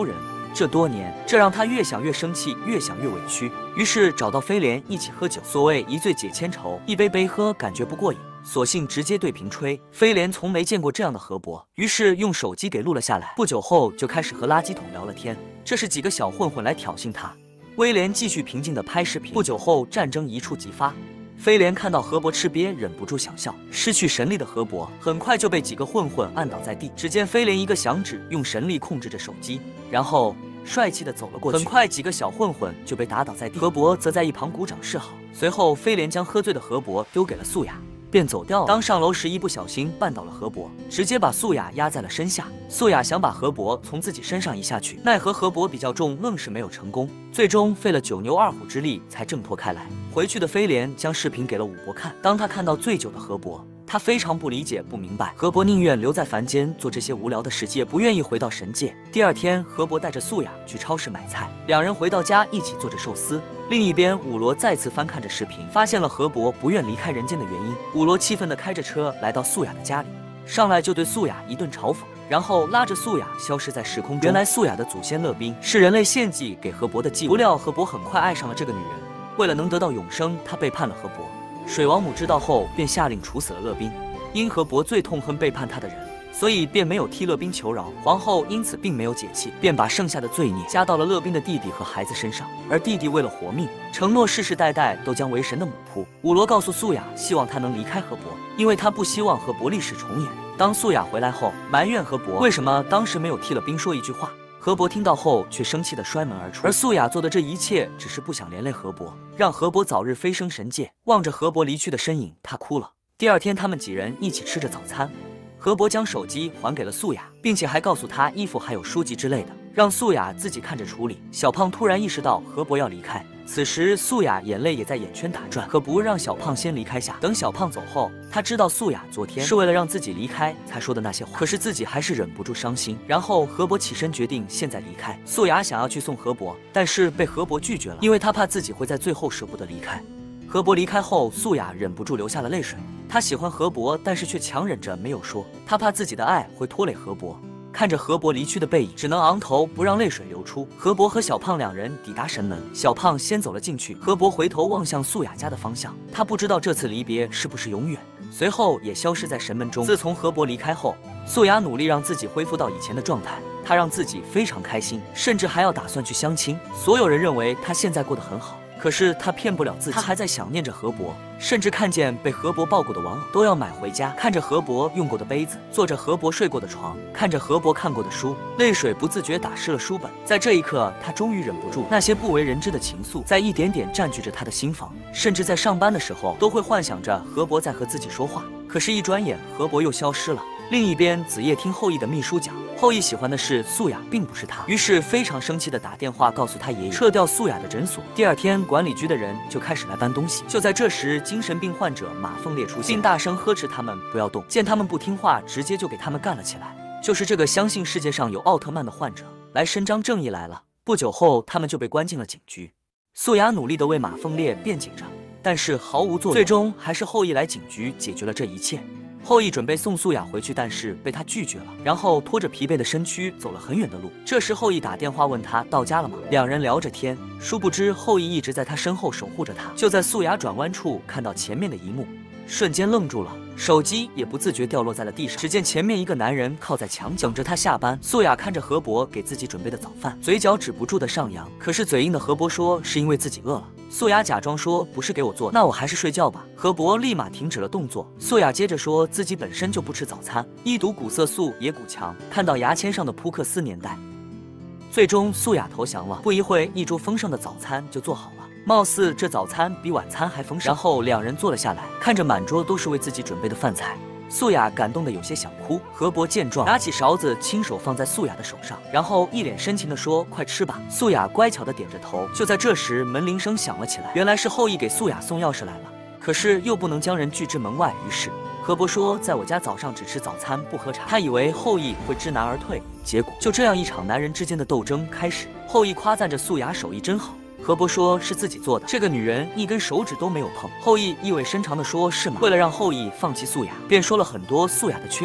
Speaker 1: 这多年，这让他越想越生气，越想越委屈，于是找到飞莲一起喝酒。所谓一醉解千愁，一杯杯喝感觉不过瘾，索性直接对瓶吹。飞莲从没见过这样的河伯，于是用手机给录了下来。不久后就开始和垃圾桶聊了天，这是几个小混混来挑衅他。威廉继续平静地拍视频。不久后，战争一触即发。飞莲看到河伯吃瘪，忍不住想笑。失去神力的河伯很快就被几个混混按倒在地。只见飞莲一个响指，用神力控制着手机，然后帅气地走了过去。很快，几个小混混就被打倒在地，河伯则在一旁鼓掌示好。随后，飞莲将喝醉的河伯丢给了素雅，便走掉了。当上楼时，一不小心绊倒了河伯，直接把素雅压在了身下。素雅想把河伯从自己身上移下去，奈何河伯比较重，愣是没有成功。最终费了九牛二虎之力才挣脱开来。回去的飞莲将视频给了武伯看，当他看到醉酒的河伯，他非常不理解、不明白，河伯宁愿留在凡间做这些无聊的事，也不愿意回到神界。第二天，河伯带着素雅去超市买菜，两人回到家一起做着寿司。另一边，武罗再次翻看着视频，发现了河伯不愿离开人间的原因。武罗气愤地开着车来到素雅的家里，上来就对素雅一顿嘲讽，然后拉着素雅消失在时空中。原来素雅的祖先乐宾是人类献祭给河伯的祭物，不料河伯很快爱上了这个女人，为了能得到永生，他背叛了河伯。水王母知道后，便下令处死了乐宾。因河伯最痛恨背叛他的人，所以便没有替乐宾求饶。皇后因此并没有解气，便把剩下的罪孽加到了乐宾的弟弟和孩子身上。而弟弟为了活命，承诺世世代代都将为神的母仆。武罗告诉素雅，希望他能离开河伯，因为他不希望河伯历史重演。当素雅回来后，埋怨河伯为什么当时没有替乐宾说一句话。河伯听到后，却生气地摔门而出。而素雅做的这一切，只是不想连累河伯，让河伯早日飞升神界。望着河伯离去的身影，她哭了。第二天，他们几人一起吃着早餐。河伯将手机还给了素雅，并且还告诉她衣服还有书籍之类的，让素雅自己看着处理。小胖突然意识到河伯要离开，此时素雅眼泪也在眼圈打转，可不让小胖先离开下。等小胖走后，他知道素雅昨天是为了让自己离开才说的那些话，可是自己还是忍不住伤心。然后河伯起身决定现在离开。素雅想要去送河伯，但是被河伯拒绝了，因为他怕自己会在最后舍不得离开。河伯离开后，素雅忍不住流下了泪水。她喜欢河伯，但是却强忍着没有说，她怕自己的爱会拖累河伯。看着河伯离去的背影，只能昂头不让泪水流出。河伯和小胖两人抵达神门，小胖先走了进去，河伯回头望向素雅家的方向，他不知道这次离别是不是永远，随后也消失在神门中。自从河伯离开后，素雅努力让自己恢复到以前的状态，她让自己非常开心，甚至还要打算去相亲。所有人认为她现在过得很好，可是她骗不了自己，她还在想念着河伯，甚至看见被河伯抱过的玩偶都要买回家，看着河伯用过的杯子，坐着河伯睡过的床，看着河伯看过的书，泪水不自觉打湿了书本。在这一刻，她终于忍不住，那些不为人知的情愫在一点点占据着她的心房，甚至在上班的时候都会幻想着河伯在和自己说话。可是，一转眼河伯又消失了。另一边，子夜听后羿的秘书讲，后羿喜欢的是素雅，并不是他，于是非常生气的打电话告诉他爷爷撤掉素雅的诊所。第二天，管理局的人就开始来搬东西。就在这时，精神病患者马凤烈出现，并大声呵斥他们不要动，见他们不听话，直接就给他们干了起来。就是这个相信世界上有奥特曼的患者来伸张正义来了。不久后，他们就被关进了警局。素雅努力地为马凤烈辩解着，但是毫无作用，最终还是后羿来警局解决了这一切。后羿准备送素雅回去，但是被他拒绝了，然后拖着疲惫的身躯走了很远的路。这时后羿打电话问他到家了吗？两人聊着天，殊不知后羿一直在他身后守护着他。就在素雅转弯处看到前面的一幕，瞬间愣住了，手机也不自觉掉落在了地上。只见前面一个男人靠在墙角等着他下班。素雅看着河伯给自己准备的早饭，嘴角止不住的上扬。可是嘴硬的河伯说是因为自己饿了。素雅假装说不是给我做，那我还是睡觉吧。河伯立马停止了动作。素雅接着说自己本身就不吃早餐，一睹古色素也古强，看到牙签上的扑克斯年代。最终素雅投降了。不一会，一桌丰盛的早餐就做好了。貌似这早餐比晚餐还丰盛。然后两人坐了下来，看着满桌都是为自己准备的饭菜，素雅感动得有些想哭。河伯见状，拿起勺子亲手放在素雅的手上，然后一脸深情地说快吃吧。素雅乖巧地点着头。就在这时，门铃声响了起来，原来是后羿给素雅送钥匙来了。可是又不能将人拒之门外，于是河伯说在我家早上只吃早餐不喝茶。他以为后羿会知难而退，结果就这样一场男人之间的斗争开始。后羿夸赞着素雅手艺真好，河伯说是自己做的，这个女人一根手指都没有碰。后羿意味深长地说是吗？为了让后羿放弃素雅，便说了很多素雅的缺点。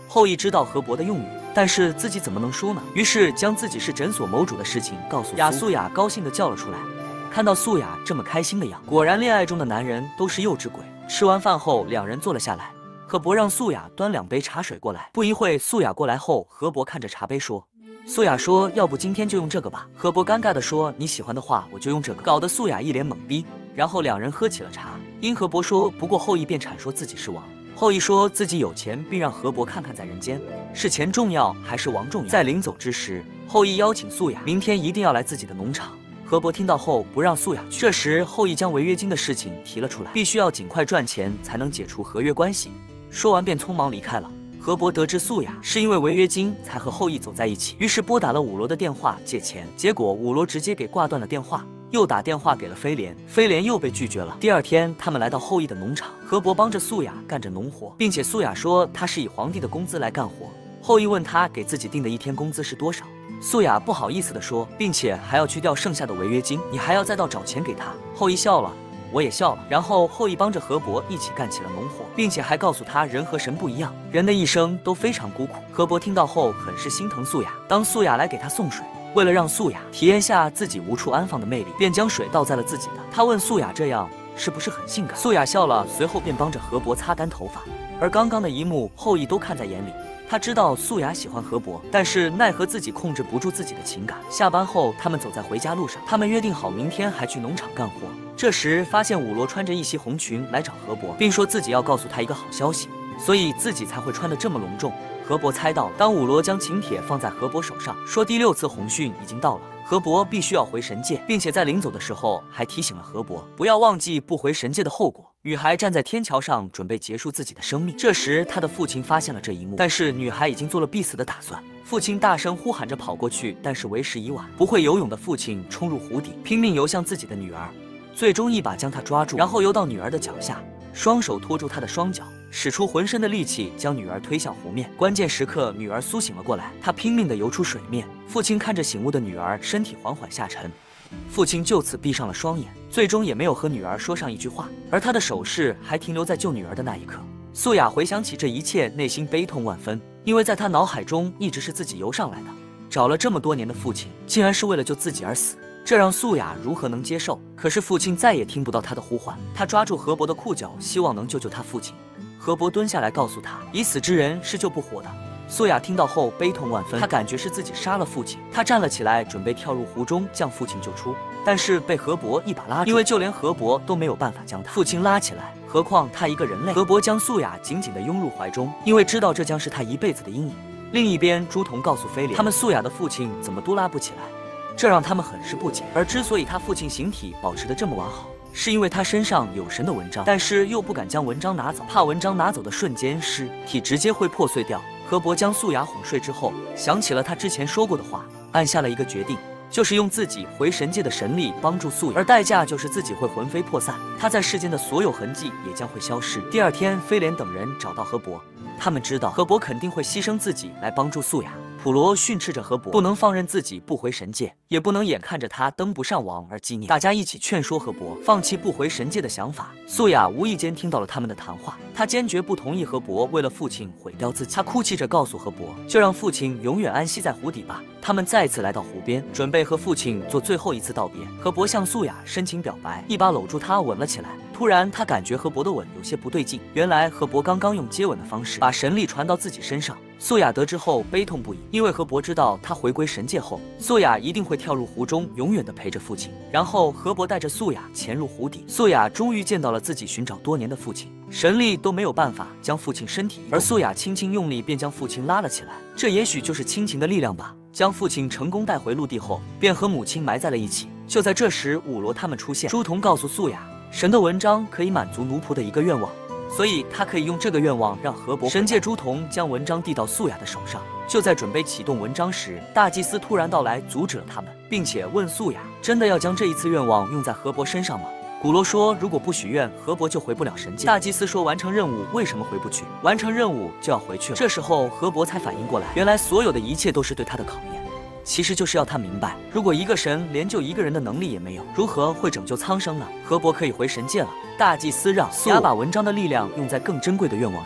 Speaker 1: 后羿知道河伯的用语，但是自己怎么能说呢？于是将自己是诊所谋主的事情告诉雅。素雅高兴地叫了出来。看到素雅这么开心的样，果然恋爱中的男人都是幼稚鬼。吃完饭后，两人坐了下来。河伯让素雅端两杯茶水过来。不一会，素雅过来后，河伯看着茶杯说。素雅说：“要不今天就用这个吧。”河伯尴尬地说：“你喜欢的话，我就用这个。”搞得素雅一脸懵逼。然后两人喝起了茶。因河伯说：“不过后羿便阐说自己是王。”后羿说自己有钱，并让河伯看看在人间是钱重要还是王重要。在临走之时，后羿邀请素雅明天一定要来自己的农场。河伯听到后不让素雅去。这时后羿将违约金的事情提了出来，必须要尽快赚钱才能解除合约关系。说完便匆忙离开了。河伯得知素雅是因为违约金才和后羿走在一起，于是拨打了五罗的电话借钱，结果五罗直接给挂断了电话，又打电话给了飞廉，飞廉又被拒绝了。第二天，他们来到后羿的农场，河伯帮着素雅干着农活，并且素雅说他是以皇帝的工资来干活。后羿问他给自己定的一天工资是多少，素雅不好意思地说，并且还要去掉剩下的违约金，你还要再到找钱给他。后羿笑了。我也笑了。然后后羿帮着河伯一起干起了农活，并且还告诉他人和神不一样，人的一生都非常孤苦。河伯听到后很是心疼素雅，当素雅来给他送水，为了让素雅体验下自己无处安放的魅力，便将水倒在了自己的。他问素雅这样是不是很性感？素雅笑了，随后便帮着河伯擦干头发。而刚刚的一幕，后羿都看在眼里。他知道素雅喜欢河伯，但是奈何自己控制不住自己的情感。下班后，他们走在回家路上，他们约定好明天还去农场干活。这时发现五罗穿着一袭红裙来找河伯，并说自己要告诉他一个好消息，所以自己才会穿得这么隆重。河伯猜到了。当五罗将请帖放在河伯手上，说第六次红讯已经到了，河伯必须要回神界，并且在临走的时候还提醒了河伯不要忘记不回神界的后果。女孩站在天桥上准备结束自己的生命，这时她的父亲发现了这一幕，但是女孩已经做了必死的打算。父亲大声呼喊着跑过去，但是为时已晚。不会游泳的父亲冲入湖底，拼命游向自己的女儿，最终一把将她抓住，然后游到女儿的脚下，双手托住她的双脚，使出浑身的力气将女儿推向湖面。关键时刻，女儿苏醒了过来，她拼命地游出水面。父亲看着醒悟的女儿，身体缓缓下沉，父亲就此闭上了双眼，最终也没有和女儿说上一句话，而他的手势还停留在救女儿的那一刻。素雅回想起这一切，内心悲痛万分，因为在她脑海中一直是自己游上来的，找了这么多年的父亲，竟然是为了救自己而死，这让素雅如何能接受？可是父亲再也听不到她的呼唤，她抓住河伯的裤脚，希望能救救他父亲。河伯蹲下来告诉她，已死之人是救不活的。素雅听到后悲痛万分，她感觉是自己杀了父亲。她站了起来，准备跳入湖中将父亲救出，但是被河伯一把拉住，因为就连河伯都没有办法将他父亲拉起来，何况他一个人类。河伯将素雅紧紧地拥入怀中，因为知道这将是他一辈子的阴影。另一边，朱仝告诉飞廉，他们素雅的父亲怎么都拉不起来，这让他们很是不解。而之所以他父亲形体保持得这么完好，是因为他身上有神的纹章，但是又不敢将纹章拿走，怕纹章拿走的瞬间尸体直接会破碎掉。河伯将素雅哄睡之后，想起了他之前说过的话，按下了一个决定，就是用自己回神界的神力帮助素雅，而代价就是自己会魂飞魄散，他在世间的所有痕迹也将会消失。第二天，飞廉等人找到河伯，他们知道河伯肯定会牺牲自己来帮助素雅。普罗训斥着河伯，不能放任自己不回神界，也不能眼看着他登不上王而纪念。大家一起劝说河伯放弃不回神界的想法。素雅无意间听到了他们的谈话，她坚决不同意河伯为了父亲毁掉自己。她哭泣着告诉河伯，就让父亲永远安息在湖底吧。他们再次来到湖边，准备和父亲做最后一次道别。河伯向素雅深情表白，一把搂住她吻了起来。突然，他感觉河伯的吻有些不对劲，原来河伯刚刚用接吻的方式把神力传到自己身上。素雅得知后悲痛不已，因为河伯知道他回归神界后，素雅一定会跳入湖中，永远的陪着父亲。然后河伯带着素雅潜入湖底，素雅终于见到了自己寻找多年的父亲，神力都没有办法将父亲身体移动，而素雅轻轻用力便将父亲拉了起来，这也许就是亲情的力量吧。将父亲成功带回陆地后，便和母亲埋在了一起。就在这时，五罗他们出现，朱仝告诉素雅，神的纹章可以满足奴仆的一个愿望，所以他可以用这个愿望让河伯。神界朱仝将纹章递到素雅的手上，就在准备启动纹章时，大祭司突然到来阻止了他们，并且问素雅真的要将这一次愿望用在河伯身上吗？古罗说如果不许愿，河伯就回不了神界。大祭司说完成任务为什么回不去？完成任务就要回去了。这时候河伯才反应过来，原来所有的一切都是对他的考验，其实就是要他明白，如果一个神连救一个人的能力也没有，如何会拯救苍生呢？河伯可以回神界了。大祭司让素雅把纹章的力量用在更珍贵的愿望上，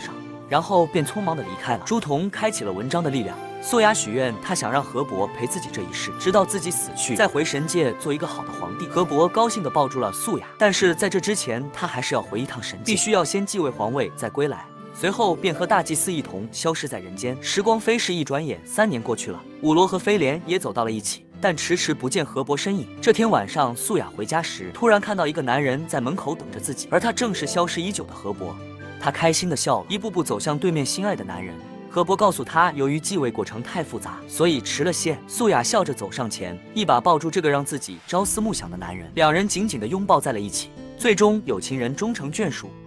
Speaker 1: 然后便匆忙的离开了。朱仝开启了文章的力量。素雅许愿，他想让河伯陪自己这一世，直到自己死去，再回神界做一个好的皇帝。河伯高兴地抱住了素雅，但是在这之前，他还是要回一趟神界，必须要先继位皇位再归来。随后便和大祭司一同消失在人间。时光飞逝，一转眼三年过去了，武罗和飞廉也走到了一起，但迟迟不见河伯身影。这天晚上，素雅回家时，突然看到一个男人在门口等着自己，而他正是消失已久的河伯。他开心地笑了，一步步走向对面心爱的男人。河伯告诉他，由于继位过程太复杂，所以迟了些。素雅笑着走上前，一把抱住这个让自己朝思暮想的男人，两人紧紧地拥抱在了一起。最终，有情人终成眷属。